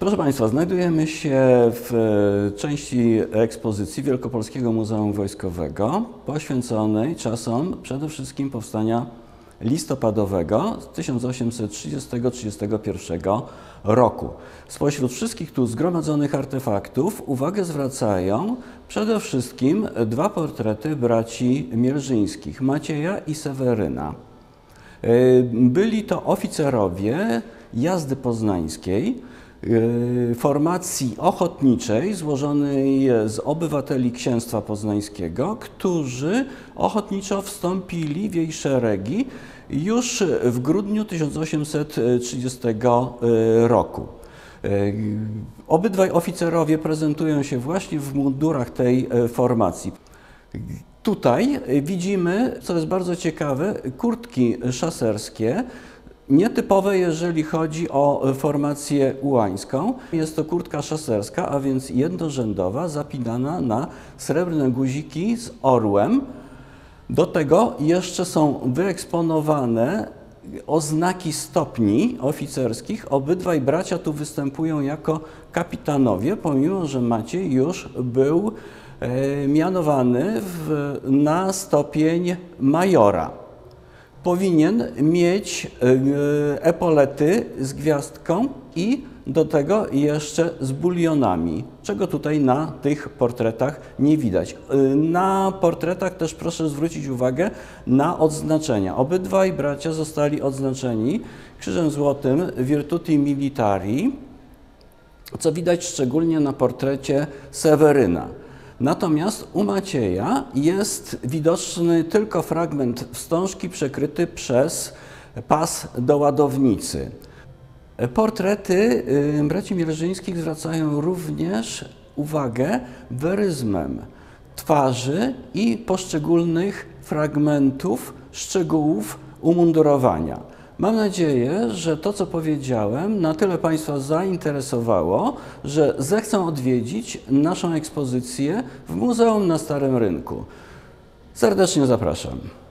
Proszę Państwa, znajdujemy się w części ekspozycji Wielkopolskiego Muzeum Wojskowego poświęconej czasom przede wszystkim powstania listopadowego z 1830-31 roku. Spośród wszystkich tu zgromadzonych artefaktów uwagę zwracają przede wszystkim dwa portrety braci Mierzyńskich, Macieja i Seweryna. Byli to oficerowie jazdy poznańskiej, formacji ochotniczej złożonej z obywateli Księstwa Poznańskiego, którzy ochotniczo wstąpili w jej szeregi już w grudniu 1830 roku. Obydwaj oficerowie prezentują się właśnie w mundurach tej formacji. Tutaj widzimy, co jest bardzo ciekawe, kurtki szaserskie, nietypowe, jeżeli chodzi o formację ułańską. Jest to kurtka szaserska, a więc jednorzędowa, zapinana na srebrne guziki z orłem. Do tego jeszcze są wyeksponowane oznaki stopni oficerskich. Obydwaj bracia tu występują jako kapitanowie, pomimo że Maciej już był mianowany na stopień majora. Powinien mieć epolety z gwiazdką i do tego jeszcze z bulionami, czego tutaj na tych portretach nie widać. Na portretach też proszę zwrócić uwagę na odznaczenia. Obydwaj bracia zostali odznaczeni Krzyżem Złotym Virtuti Militari, co widać szczególnie na portrecie Seweryna. Natomiast u Macieja jest widoczny tylko fragment wstążki przekryty przez pas do ładownicy. Portrety braci Mierzyńskich zwracają również uwagę weryzmem twarzy i poszczególnych fragmentów, szczegółów umundurowania. Mam nadzieję, że to, co powiedziałem, na tyle Państwa zainteresowało, że zechcą odwiedzić naszą ekspozycję w Muzeum na Starym Rynku. Serdecznie zapraszam.